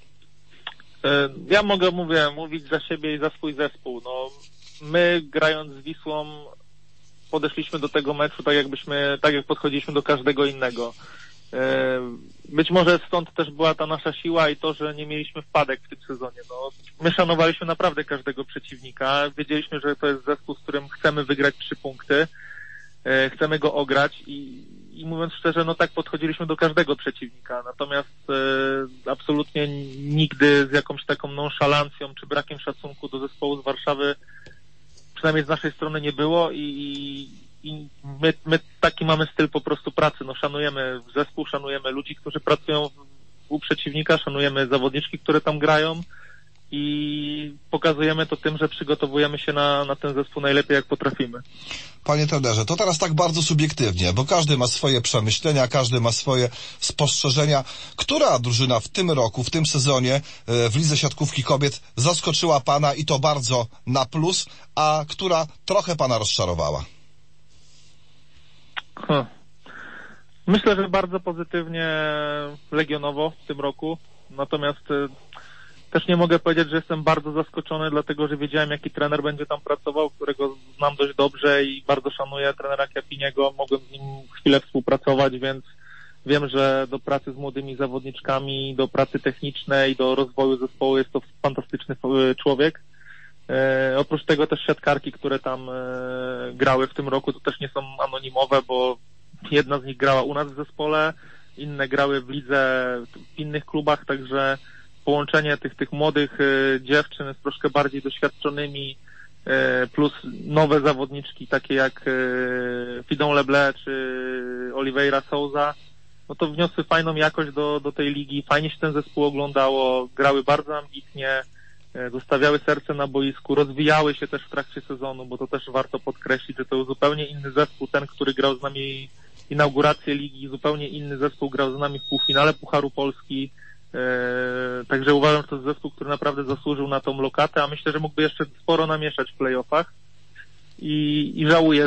Ja mogę, mówić za siebie i za swój zespół. No, my grając z Wisłą podeszliśmy do tego meczu tak jak podchodziliśmy do każdego innego. Być może stąd też była ta nasza siła i to, że nie mieliśmy wpadek w tym sezonie. No, my szanowaliśmy naprawdę każdego przeciwnika. Wiedzieliśmy, że to jest zespół, z którym chcemy wygrać 3 punkty. Chcemy go ograć i mówiąc szczerze, no tak podchodziliśmy do każdego przeciwnika, natomiast absolutnie nigdy z jakąś taką nonszalancją czy brakiem szacunku do zespołu z Warszawy, przynajmniej z naszej strony nie było i my taki mamy styl po prostu pracy, no szanujemy zespół, szanujemy ludzi, którzy pracują u przeciwnika, szanujemy zawodniczki, które tam grają i pokazujemy to tym, że przygotowujemy się na ten zespół najlepiej jak potrafimy.
Panie trenerze, to teraz tak bardzo subiektywnie, bo każdy ma swoje przemyślenia, każdy ma swoje spostrzeżenia. Która drużyna w tym roku, w tym sezonie w Lidze Siatkówki Kobiet zaskoczyła pana i to bardzo na plus, a która trochę pana rozczarowała?
Myślę, że bardzo pozytywnie Legionowo w tym roku, natomiast też nie mogę powiedzieć, że jestem bardzo zaskoczony, dlatego że wiedziałem, jaki trener będzie tam pracował, którego znam dość dobrze i bardzo szanuję trenera Kiapiniego. Mogłem z nim chwilę współpracować, więc wiem, że do pracy z młodymi zawodniczkami, do pracy technicznej, do rozwoju zespołu jest to fantastyczny człowiek. Oprócz tego też siatkarki, które tam grały w tym roku, to też nie są anonimowe, bo jedna z nich grała u nas w zespole, inne grały w lidze w innych klubach, także połączenie tych młodych dziewczyn z troszkę bardziej doświadczonymi plus nowe zawodniczki takie jak Fidon Leble czy Oliveira Souza, no to wniosły fajną jakość do tej ligi, fajnie się ten zespół oglądało, grały bardzo ambitnie, zostawiały serce na boisku, rozwijały się też w trakcie sezonu, bo to też warto podkreślić, że to był zupełnie inny zespół, ten, który grał z nami inaugurację ligi, zupełnie inny zespół grał z nami w półfinale Pucharu Polski. Także uważam, że to jest zespół, który naprawdę zasłużył na tą lokatę, a myślę, że mógłby jeszcze sporo namieszać w play-offach i żałuję,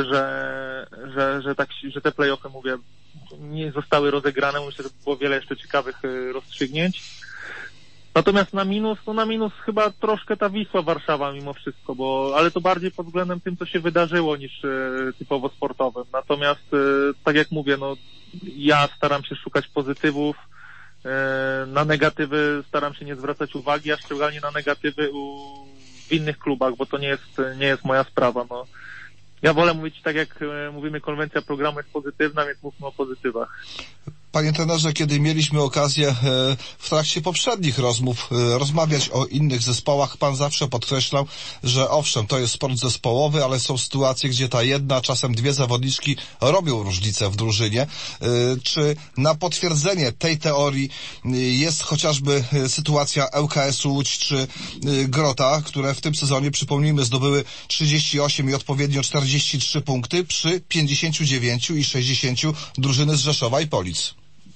że te play-offy, mówię, nie zostały rozegrane. Myślę, że było wiele jeszcze ciekawych rozstrzygnięć. Natomiast na minus chyba troszkę ta Wisła Warszawa mimo wszystko, ale to bardziej pod względem tym, co się wydarzyło niż typowo sportowym. Natomiast tak jak mówię, no ja staram się szukać pozytywów, na negatywy staram się nie zwracać uwagi, a szczególnie na negatywy w innych klubach, bo to nie jest moja sprawa. No. Ja wolę mówić tak, jak mówimy, konwencja programu jest pozytywna, więc mówmy o pozytywach.
Panie trenerze, kiedy mieliśmy okazję w trakcie poprzednich rozmów rozmawiać o innych zespołach, pan zawsze podkreślał, że owszem, to jest sport zespołowy, ale są sytuacje, gdzie ta jedna, czasem dwie zawodniczki robią różnicę w drużynie. Czy na potwierdzenie tej teorii jest chociażby sytuacja ŁKS-u Łódź czy Grota, które w tym sezonie, przypomnijmy, zdobyły 38 i odpowiednio 43 punkty przy 59 i 60 drużyny z Rzeszowa i Polic?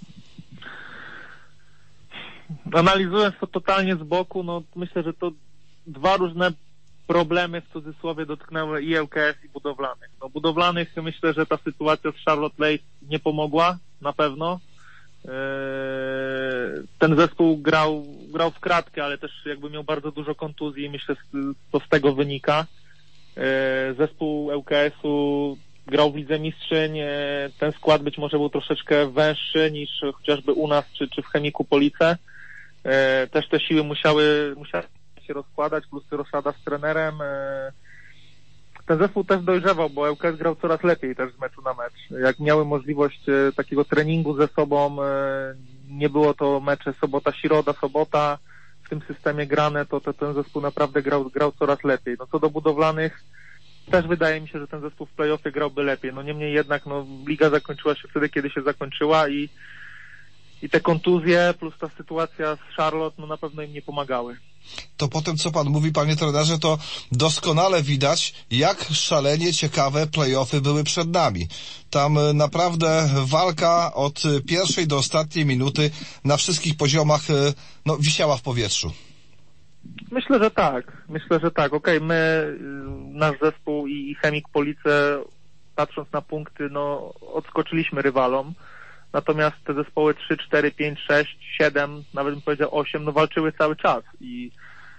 Analizując to totalnie z boku, no myślę, że to dwa różne problemy w cudzysłowie dotknęły i ŁKS, i budowlanych. No budowlanych myślę, że ta sytuacja z Charlotte Lake nie pomogła, na pewno. Ten zespół grał w kratkę, ale też jakby miał bardzo dużo kontuzji i myślę, to z tego wynika. Zespół ŁKS-u grał w Lidze Mistrzyń, ten skład być może był troszeczkę węższy niż chociażby u nas czy w Chemiku Police. Też te siły musiały się rozkładać, plus roszada z trenerem. Ten zespół też dojrzewał, bo ŁKS grał coraz lepiej też z meczu na mecz. Jak miały możliwość takiego treningu ze sobą, nie było to mecze sobota, sobota, w tym systemie grane, to ten zespół naprawdę grał coraz lepiej. No co do budowlanych, też wydaje mi się, że ten zespół w play-offie grałby lepiej. No niemniej jednak, no liga zakończyła się wtedy, kiedy się zakończyła i te kontuzje plus ta sytuacja z Charlotte, no na pewno im nie pomagały.
To po tym, co pan mówi, panie trenerze, to doskonale widać, jak szalenie ciekawe play-offy były przed nami. Tam naprawdę walka od pierwszej do ostatniej minuty na wszystkich poziomach no, wisiała w powietrzu.
Myślę, że tak. Okej, my, nasz zespół i Chemik Police, patrząc na punkty, no odskoczyliśmy rywalom. Natomiast te zespoły 3, 4, 5, 6, 7, nawet bym powiedział 8, no walczyły cały czas i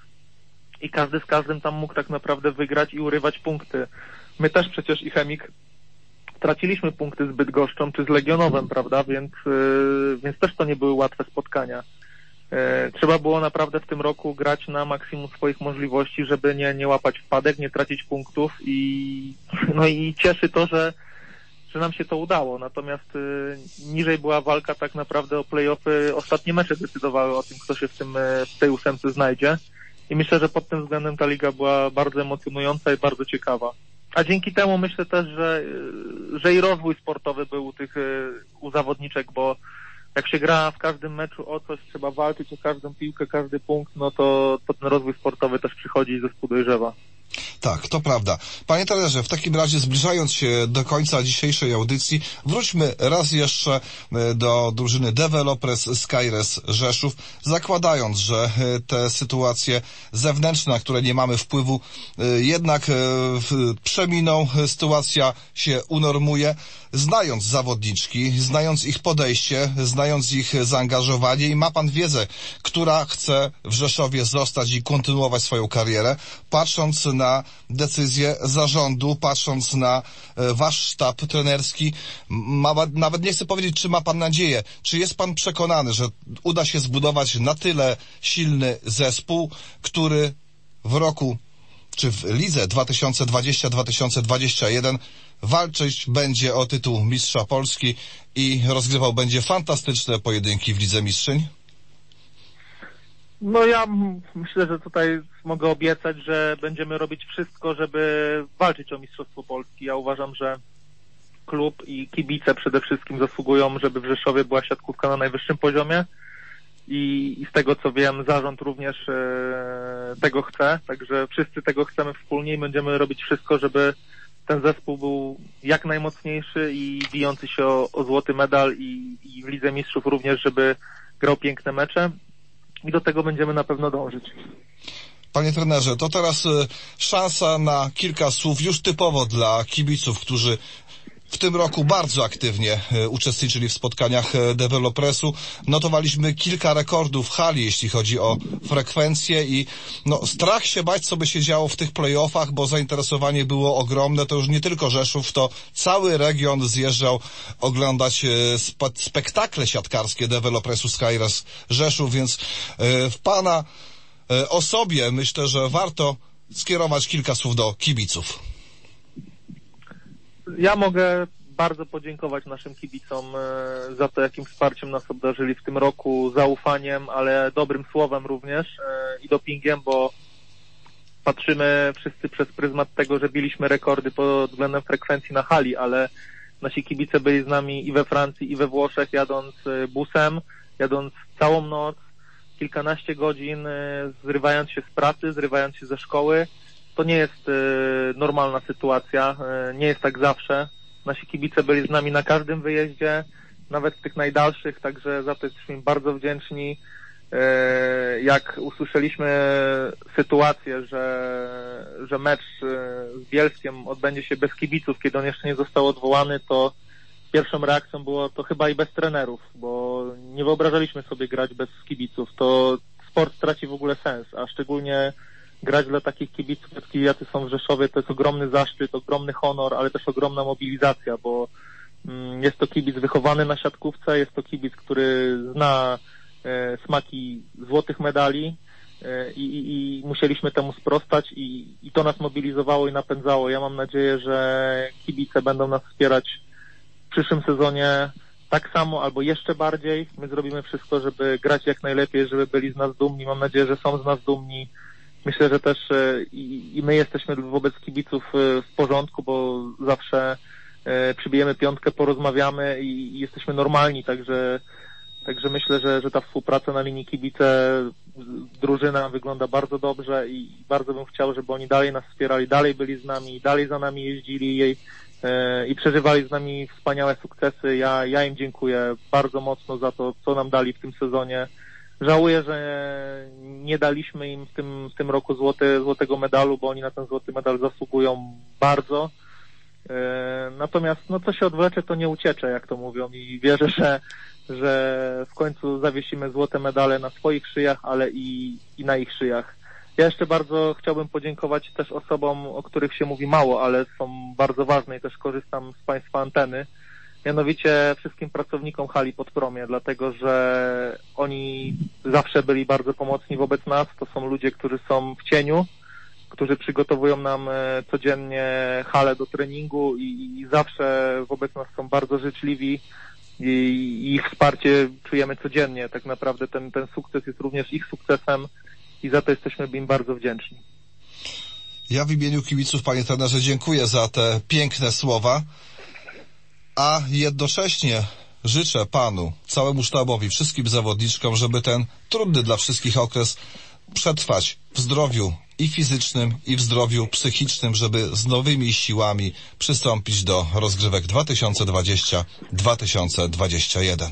każdy z każdym tam mógł tak naprawdę wygrać i urywać punkty. My też przecież i Chemik traciliśmy punkty z Bydgoszczą czy z Legionowem, prawda, więc też to nie były łatwe spotkania. Trzeba było naprawdę w tym roku grać na maksimum swoich możliwości, żeby nie łapać wpadek, nie tracić punktów i cieszy to, że nam się to udało. Natomiast niżej była walka tak naprawdę o play-offy. Ostatnie mecze decydowały o tym, kto się w tej ósemce znajdzie. I myślę, że pod tym względem ta liga była bardzo emocjonująca i bardzo ciekawa. A dzięki temu myślę też, że i rozwój sportowy był u zawodniczek, bo jak się gra w każdym meczu o coś, trzeba walczyć o każdą piłkę, każdy punkt, no to ten rozwój sportowy też przychodzi i zespół dojrzewa.
Tak, to prawda. Panie trenerze, w takim razie zbliżając się do końca dzisiejszej audycji, wróćmy raz jeszcze do drużyny Developers Skyres Rzeszów, zakładając, że te sytuacje zewnętrzne, na które nie mamy wpływu, jednak przeminą, sytuacja się unormuje. Znając zawodniczki, znając ich podejście, znając ich zaangażowanie i ma pan wiedzę, która chce w Rzeszowie zostać i kontynuować swoją karierę, patrząc na decyzję zarządu, patrząc na wasz sztab trenerski, nawet nie chcę powiedzieć, czy ma pan nadzieję, czy jest pan przekonany, że uda się zbudować na tyle silny zespół, który w roku, czy w lidze 2020-2021 walczyć będzie o tytuł mistrza Polski i rozgrywał będzie fantastyczne pojedynki w Lidze Mistrzyń?
No ja myślę, że tutaj mogę obiecać, że będziemy robić wszystko, żeby walczyć o mistrzostwo Polski. Ja uważam, że klub i kibice przede wszystkim zasługują, żeby w Rzeszowie była siatkówka na najwyższym poziomie i z tego co wiem, zarząd również tego chce, także wszyscy tego chcemy wspólnie i będziemy robić wszystko, żeby ten zespół był jak najmocniejszy i bijący się o złoty medal i w Lidze Mistrzów również, żeby grał piękne mecze i do tego będziemy na pewno dążyć.
Panie trenerze, to teraz szansa na kilka słów już typowo dla kibiców, którzy w tym roku bardzo aktywnie uczestniczyli w spotkaniach Developresu. Notowaliśmy kilka rekordów w hali, jeśli chodzi o frekwencję i strach się bać, co by się działo w tych play-offach, bo zainteresowanie było ogromne. To już nie tylko Rzeszów, to cały region zjeżdżał oglądać spektakle siatkarskie Developresu Skyres Rzeszów, więc w pana osobie myślę, że warto skierować kilka słów do kibiców.
Ja mogę bardzo podziękować naszym kibicom za to, jakim wsparciem nas obdarzyli w tym roku, zaufaniem, ale dobrym słowem również i dopingiem, bo patrzymy wszyscy przez pryzmat tego, że biliśmy rekordy pod względem frekwencji na hali, ale nasi kibice byli z nami i we Francji, i we Włoszech, jadąc busem, jadąc całą noc, kilkanaście godzin, zrywając się z pracy, zrywając się ze szkoły. To nie jest normalna sytuacja, nie jest tak zawsze. Nasi kibice byli z nami na każdym wyjeździe, nawet w tych najdalszych, także za to jesteśmy im bardzo wdzięczni. Jak usłyszeliśmy sytuację, że mecz z Bielskiem odbędzie się bez kibiców, kiedy on jeszcze nie został odwołany, to pierwszą reakcją było to chyba i bez trenerów, bo nie wyobrażaliśmy sobie grać bez kibiców. To sport traci w ogóle sens, a szczególnie grać dla takich kibiców, jacy są w Rzeszowie, to jest ogromny zaszczyt, ogromny honor, ale też ogromna mobilizacja, bo jest to kibic wychowany na siatkówce, jest to kibic, który zna smaki złotych medali i musieliśmy temu sprostać i to nas mobilizowało i napędzało. Ja mam nadzieję, że kibice będą nas wspierać w przyszłym sezonie tak samo albo jeszcze bardziej. My zrobimy wszystko, żeby grać jak najlepiej, żeby byli z nas dumni. Mam nadzieję, że są z nas dumni. Myślę, że też i my jesteśmy wobec kibiców w porządku, bo zawsze przybijemy piątkę, porozmawiamy i jesteśmy normalni, także myślę, że ta współpraca na linii kibice, drużyna wygląda bardzo dobrze i bardzo bym chciał, żeby oni dalej nas wspierali, dalej byli z nami, dalej za nami jeździli i przeżywali z nami wspaniałe sukcesy. Ja im dziękuję bardzo mocno za to, co nam dali w tym sezonie. Żałuję, że nie daliśmy im w tym roku złotego medalu, bo oni na ten złoty medal zasługują bardzo. Natomiast co się odwlecze, to nie uciecze, jak to mówią, i wierzę, że w końcu zawiesimy złote medale na swoich szyjach, ale i na ich szyjach. Ja jeszcze bardzo chciałbym podziękować też osobom, o których się mówi mało, ale są bardzo ważne i też korzystam z Państwa anteny. Mianowicie wszystkim pracownikom hali Podpromie, dlatego że oni zawsze byli bardzo pomocni wobec nas. To są ludzie, którzy są w cieniu, którzy przygotowują nam codziennie halę do treningu i zawsze wobec nas są bardzo życzliwi i ich wsparcie czujemy codziennie. Tak naprawdę ten sukces jest również ich sukcesem i za to jesteśmy im bardzo wdzięczni.
Ja w imieniu kibiców, panie trenerze, dziękuję za te piękne słowa, a jednocześnie życzę panu, całemu sztabowi, wszystkim zawodniczkom, żeby ten trudny dla wszystkich okres przetrwać w zdrowiu i fizycznym, i w zdrowiu psychicznym, żeby z nowymi siłami przystąpić do rozgrywek 2020-2021.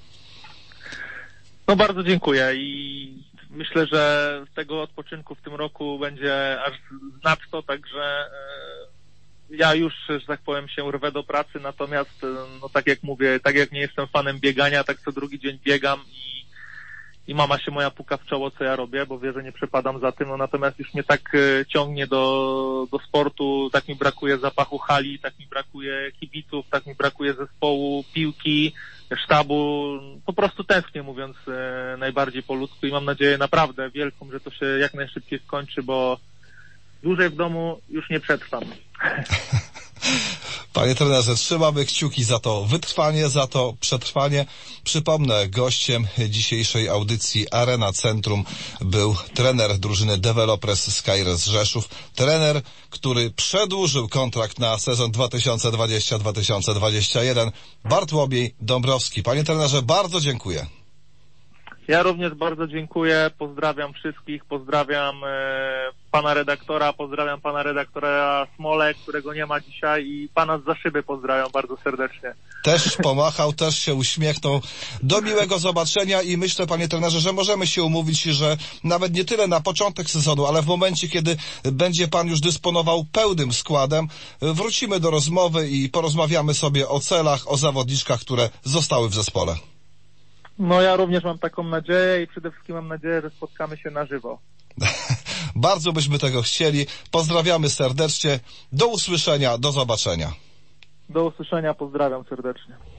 No bardzo dziękuję i myślę, że tego odpoczynku w tym roku będzie aż nadto, także ja już, że tak powiem, się rwę do pracy, natomiast tak jak mówię, tak jak nie jestem fanem biegania, tak co drugi dzień biegam i mama się moja puka w czoło, co ja robię, bo wie, że nie przepadam za tym, natomiast już mnie tak ciągnie do sportu, tak mi brakuje zapachu hali, tak mi brakuje kibiców, tak mi brakuje zespołu, piłki, sztabu, po prostu tęsknię, mówiąc najbardziej po ludzku, i mam nadzieję naprawdę wielką, że to się jak najszybciej skończy, bo dłużej w domu już nie przetrwam.
Panie trenerze, trzymamy kciuki za to wytrwanie, za to przetrwanie. Przypomnę, gościem dzisiejszej audycji Arena Centrum był trener drużyny Developers Skyres Rzeszów. Trener, który przedłużył kontrakt na sezon 2020-2021. Bartłomiej Dąbrowski. Panie trenerze, bardzo dziękuję.
Ja również bardzo dziękuję, pozdrawiam wszystkich, pozdrawiam pana redaktora, pozdrawiam pana redaktora Smolę, którego nie ma dzisiaj, i pana z Zaszyby pozdrawiam bardzo serdecznie.
Też pomachał, też się uśmiechnął. Do miłego zobaczenia i myślę, panie trenerze, że możemy się umówić, że nawet nie tyle na początek sezonu, ale w momencie, kiedy będzie pan już dysponował pełnym składem, wrócimy do rozmowy i porozmawiamy sobie o celach, o zawodniczkach, które zostały w zespole.
No ja również mam taką nadzieję i przede wszystkim mam nadzieję, że spotkamy się na żywo.
Bardzo byśmy tego chcieli. Pozdrawiamy serdecznie. Do usłyszenia, do zobaczenia.
Do usłyszenia, pozdrawiam serdecznie.